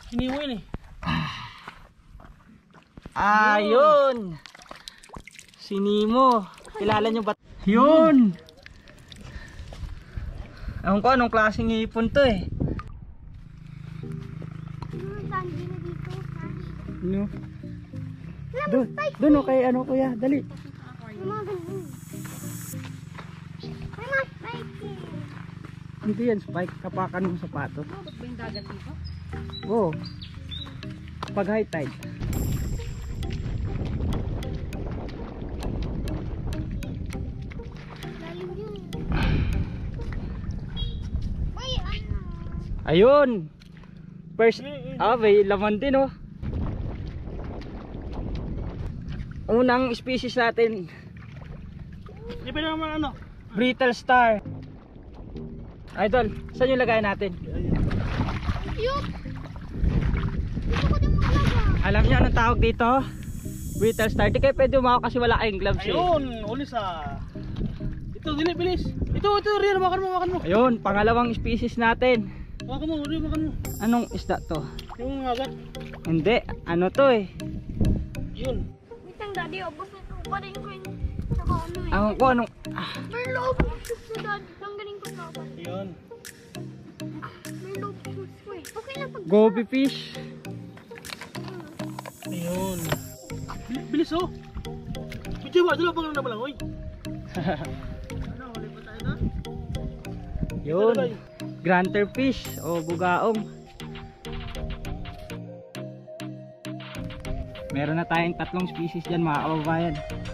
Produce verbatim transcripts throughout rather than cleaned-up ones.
Sinimo yun eh. Ayun. Sinimo. Kilala nyo ba? Yun. Ewan ko anong klaseng ipon to eh. Ano? Doon, doon o kay ano kuya, dali. Hindi yan spike, kapakan ng sapato. Ba't ba yung dagat dito? Oo. Pag high tide. Ayun. First, ah, may laman din oh. Unang species natin, Di pa naman ano? Brittle Star. Idol, saan yung lagay natin? Yup! Gusto ko din maglagay. Alam niyo anong tawag dito? Brittle Star. Di kayo pwede umako kasi wala kayong gloves eh. Ayun, ulis ah. Ito, dili, bilis. Ito, ito, Rian, makan mo, makan mo. Ayun, pangalawang species natin. Makan mo, Rian, makan mo. Anong isda to? Yung agat. Hindi, ano to eh. Yun. Wait lang, daddy. Obos na ito. Parin ko yun. Saka ano eh. Ang ko anong... Ah, May loob shoes na daddy. Tanggalin ko na ako. Yun. May loob shoes ko eh. Okay na pag... goby fish. Ayun. Bil- Bilis oh. Medyo ba, dalawa pang na malangoy. Ano, huli pa tayo na? Yun. Granter fish o bugaong. Meron na tayong tatlong species dyan mga kababayan.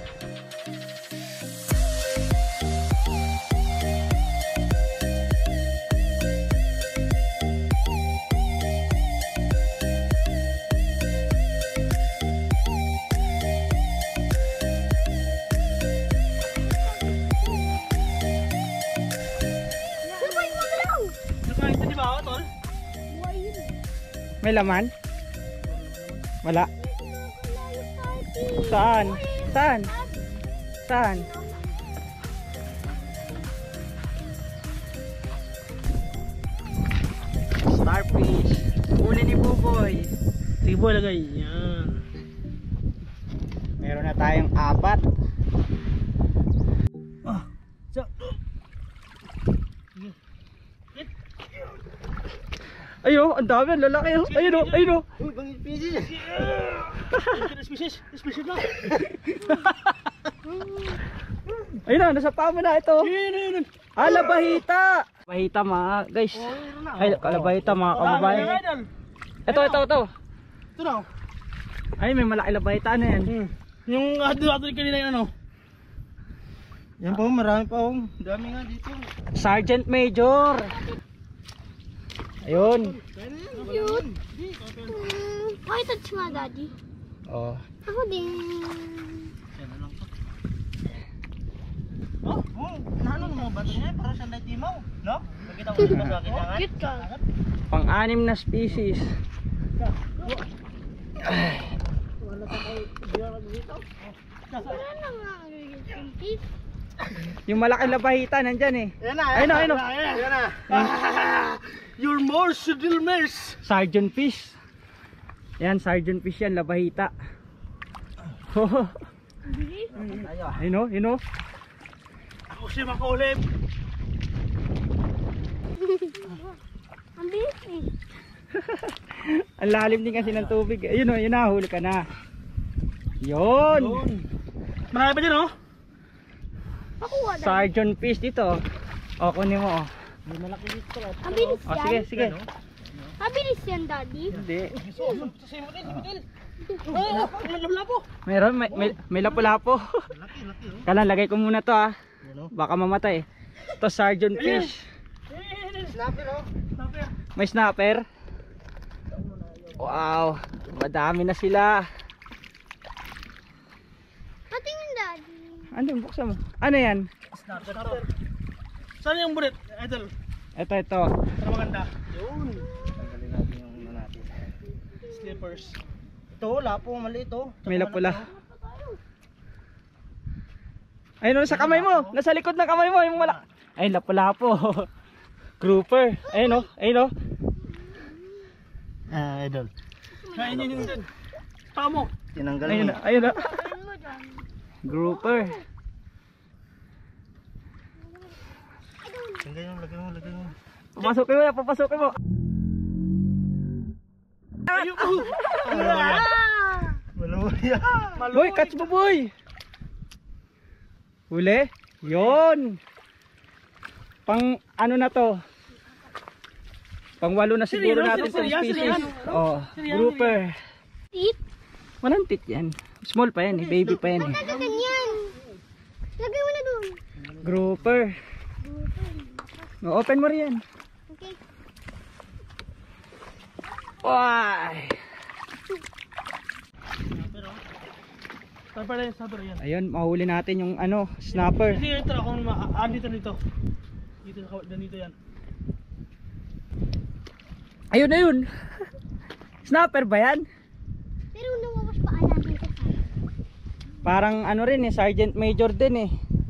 Sabay mo lang! Nakain ito di ba ako, tol? Buhay yun eh. May laman? Wala. Saan? Saan? Saan? Starfish. Uli ni Buboy. Sige boy, lagay. Yan. Meron na tayong apat. Ah. So. Ayo, ang dami, ang lalaki oh. Ayun oh, ayun oh. Uy, bang species. Species, species na. Ayun na, nasa paa mo na ito. Yun, yun, yun. Ah, labahita. Labahita mga guys. Ay, labahita mga kababayan. Ito, ito, ito. Ito na. Ay, may malaki labahita na yan. Hmm. Yung ato ato kanina yung ano. Yan po, marami pa oh. Dami nga dito. Sergeant Major. Ayun. Cute. Mm, okay, touch nga daddy. Oh. Ako din. Oh, oh, naano mo ba ito niya? Para sa light timaw, no? Nakita mo ba sa akin yan? Cute ka. Pang-anim na species. Wala na nga. Cute. Yung malaki labahita nandyan eh. Yan na, Ayun na, ayun na. Yan na. You're more sedilmers. Sergeant fish. Yan, sergeant fish yan, labahita. Ayun oh, yun oh. Ako si makulim. Ang bilis eh. Ang lalim din kasi ng tubig. Ayun oh, yun na, huli ka na. Yun. Yun. Marami pa dyan oh. Pakuha daddy. Sergeant fish dito. O, kunin mo oh. May malaki dito. Ang bilis O, yan. sige, sige. Ang bilis yan daddy. Hindi. So, sa simo din, simo din. Oh, lapo. Meron, may, may, may lapu-lapo. Laki, laki oh. Kalan, lagay ko muna to ah. Yan oh. Baka mamatay. Ito, sergeant fish. Snapper oh. Snapper. May snapper. Wow, madami na sila. Patingin daddy. Ano yung buksan mo? Ano yan? Snapper. Snapper. Saan yung bulit, idol? Ito, ito. Para maganda. Yun. Tanggalin natin yung ano natin. Slippers. Ito, lapo, mali ito. May lapula. Ayun oh, sa kamay mo. Nasa likod ng kamay mo. Yung wala. Ay, lapu-lapo. Grouper. Ayun oh, ayun oh. Ah, idol. Kain yun yun. Tama mo. Tinanggal Ayun mo. na, ayun na. Ayun mo dyan. Grouper. Lagay mo, lagay mo, lagay mo. Papasukin mo yan, papasukin mo. Ayun ko. Maluwi yan. Boy, catch mo boy. Huli. Yon. Pang ano na to? Pang walo na siguro Siriyan, natin tong siriyan, species. siriyan. Oh, Siriyan, grouper. Tit. Walang tit yan. Small pa yan eh, baby pa yan eh. Ganyan. Lagay mo na dun. Grouper. O, open mo rin yan. Okay. Why? Saan pala yung snapper yan? Ayun, mahuli natin yung ano, snapper. Kasi ito akong ma- dito nito. Dito na dito yan. Ayun, ayun. Snapper ba yan? Pero nawawas pa natin ito. Parang ano rin eh, Sergeant Major din eh.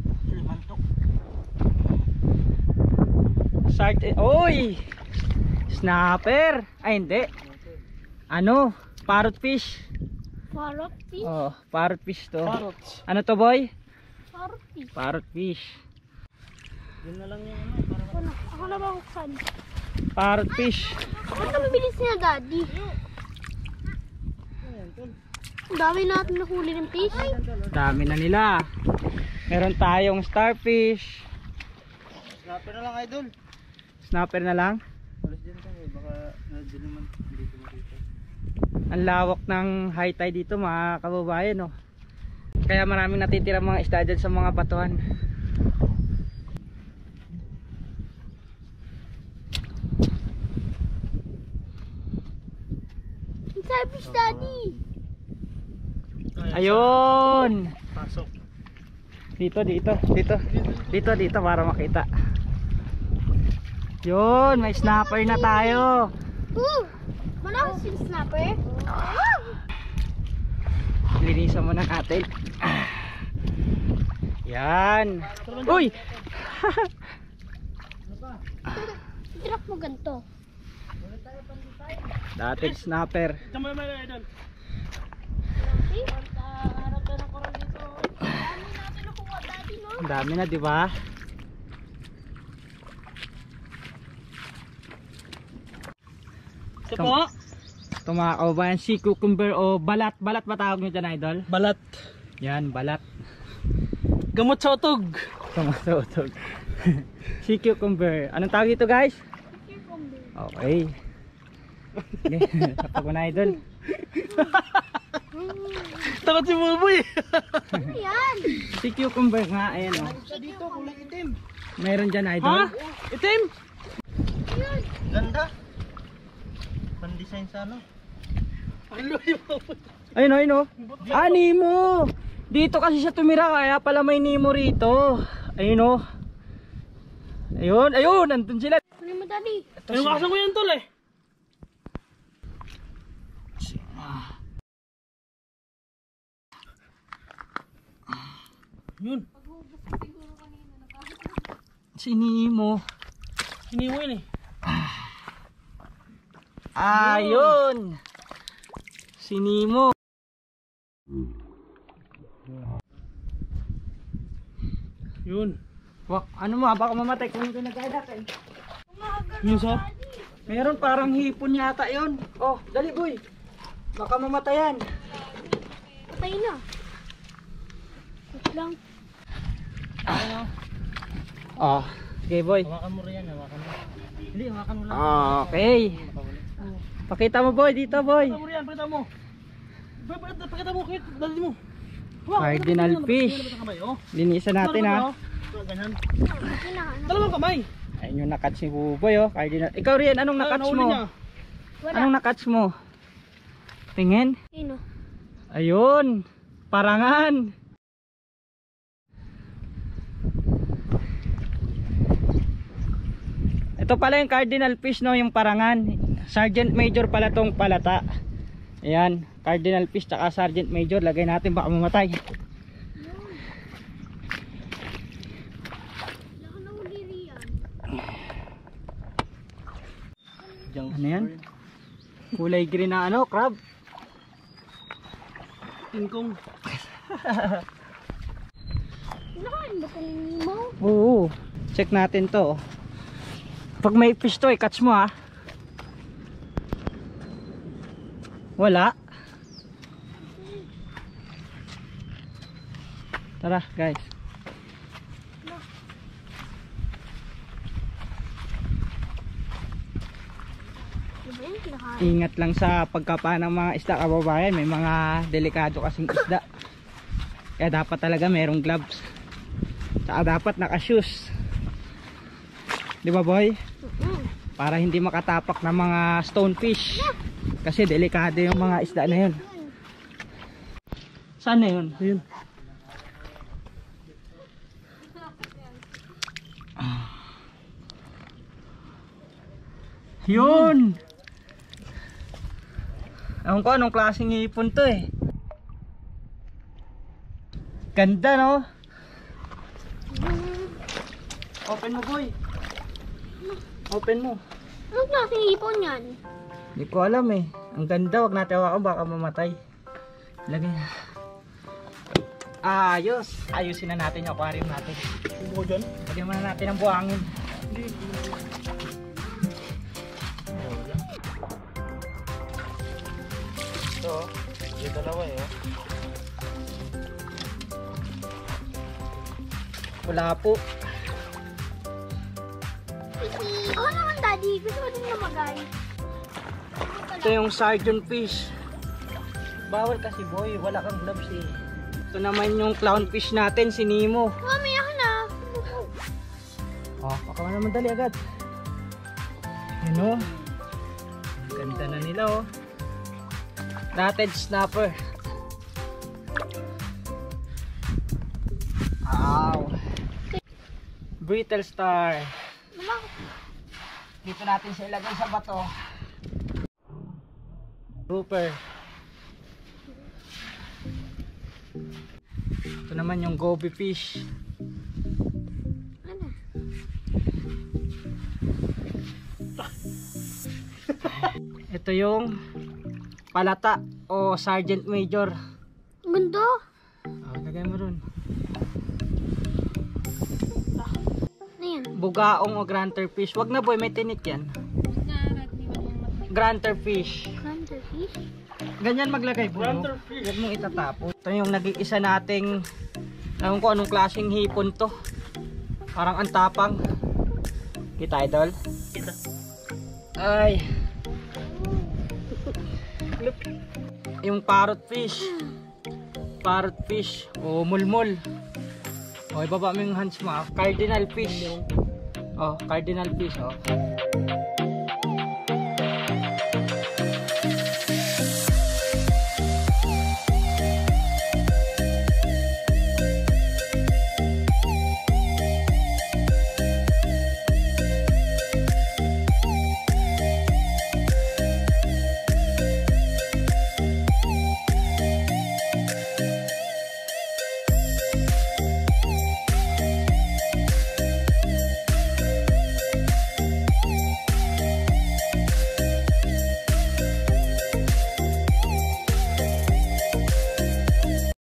Sergeant, oy! Snapper! Ay hindi. Ano? Parrot fish. Parrot fish. Oh, parrot fish to. Parrots. Ano to boy? Parrot fish. Parrot fish. Yun na lang yung ano. Para Ako na, ako na ba buksan? Parrot fish. Bakit kami bilis niya, daddy? Ang dami natin nahuli ng fish. Dami na nila. Meron tayong starfish. Snapper na lang, idol. Snapper na lang. Alis din tayo, baka nadali naman. Hindi ko makita. Ang lawak ng high tide dito mga kababayan no. Kaya maraming natitira mga isda dyan sa mga batuhan. Ang sabi fish, daddy. Ayun. pasok. Dito, dito, dito. Dito, dito para makita. Yun, may snapper na tayo. Ooh! Malakas yung snapper. Linisan muna natin. Yan. Uy! Drop mo ganito. Dating snapper. Tama naman na idol. See? Harap na ng koral dito. Dami natin nakuha, daddy, no? Ang dami na, di ba? Ito po. Ito mga kababayan, sea cucumber o balat. Balat ba tawag nyo dyan, idol? Balat. Yan, balat. Gamot sa utog. Tumatutog. Sea cucumber. Anong tawag dito, guys? Cucumber. Okay. Okay, tapos ko na, idol. Takot si Buboy. Ano yan? Sea cucumber nga, ayan o. Isa dito, kulay itim. Meron dyan, Ha? idol. Itim? Ganda. Pan-design sa ano. Ano yung Ayun o, ayun o. Ah, Nemo. Dito kasi siya tumira, kaya pala may Nemo rito. Ayun o. Ayun, ayun, nandun sila. Ano mo, daddy? Inuwasan ko yan tol eh. Yun. Si Nemo. Hiniwa yun eh. Ayun. Si Nemo. Yun. Wak, ano mo, baka mamatay kung hindi nagkadatin. Yun sa? Meron parang hipon yata yun. Oh, dali boy. Baka mamatayan. Patay na. Wait lang. Oh, okay boy. Hawakan mo rin yan, hawakan mo. Hindi, hawakan mo lang. Okay. Pakita mo boy, dito boy. Pakita mo riyan, pakita mo. Ba- ba- Pakita mo, kit, dali mo. Cardinal fish. Linisan natin ha. Ganyan. Patay na. ano? Dalawang kamay. Ayun yung nakatch ni Buboy oh. Cardinal. Ikaw rin, anong Ah, nakatch nahuli mo? niya. Wala. Anong nakatch mo? Tingin. Sino? Ayun. Parangan. Ito pala yung cardinal fish no, yung parangan. Sergeant Major pala tong palata. Ayan, cardinal fish tsaka sergeant major. Lagay natin baka mamatay. Wala ka nahuli riyan. Junk Ano yan? spur. Kulay green na ano, crab. Tingkong. Nakain ba itong Nemo? Oo. Check natin to. Pag may fish to, i-catch mo ha. Wala. Tara guys. Diba yun? Nakain. Ingat lang sa pagkapa ng mga isda kababayan. May mga delikado kasing isda. Kaya dapat talaga merong gloves. Saka dapat naka-shoes. Di ba boy? Mm-mm. Para hindi makatapak ng mga stonefish. Kasi delikado yung mga isda na yun. Saan na yun? Ayun. Yun! Ewan ko anong klaseng hipon to eh. Ganda no? Open mo boy. Open mo. Anong klaseng ipon yan? Hindi ko alam eh. Ang ganda, wag natin hawakan baka mamatay. Lagay na. Ayos. Ayusin na natin yung aquarium natin. Buko dyan. Lagyan muna natin ang buhangin. Ito, yung dalawa eh. oh. Wala po. Oo naman daddy, gusto ko din lumagay. Ito yung sardine fish. Bawal kasi boy, wala kang gloves eh. Ito naman yung clownfish natin, si Nemo. Mamaya ka na. Oh, baka mo naman dali agad. Yun o. Ganda na nila oh. Rated snapper. Wow. Brittle star. Dito natin siya ilagay sa bato. Grouper. Ito naman yung goby fish. Ano? Ito yung palata o sergeant major. Ganda. Oh, lagay mo ron. Ano yan? Bugaong o granter fish. Wag na boy, may tinik yan. Granter fish. Granter fish? Ganyan maglagay po. Granter fish. Huwag mong itatapon. Ito yung nag-iisa nating, alam ko anong klaseng hipon to. Parang antapang. Kita idol? Kita. Ay. Yung parrot fish. Parrot fish o mulmul. O ibaba mo yung hands mo. ah. Cardinal fish. Oh, cardinal fish oh.